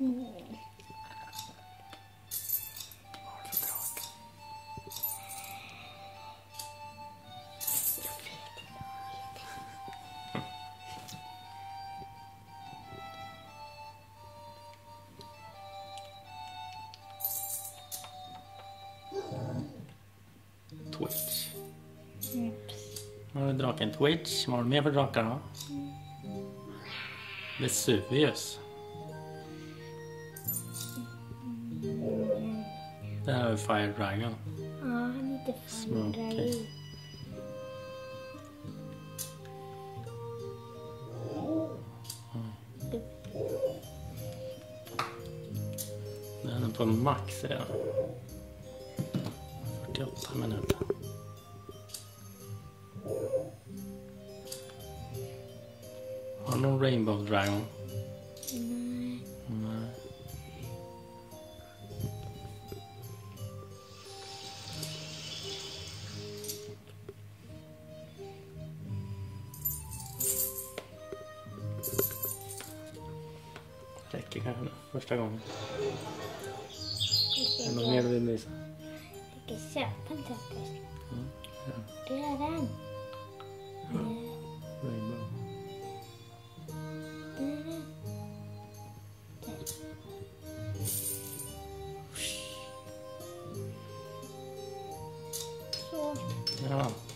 Twitch. Nu har vi draken Twitch. Vad har du mer för drakar då? Vesuvius. Det här är Fire Dragon. Ja, han heter Fire Dragon. Den är på max redan. 48 minuter. Har du någon Rainbow Dragon? Nej. Nej. Räcker kanske nu, första gången. Är det något mer du vill visa? Jag ska köpa en töpper. Ja. Det är den. Rainbow. Det är den. Så. Ja.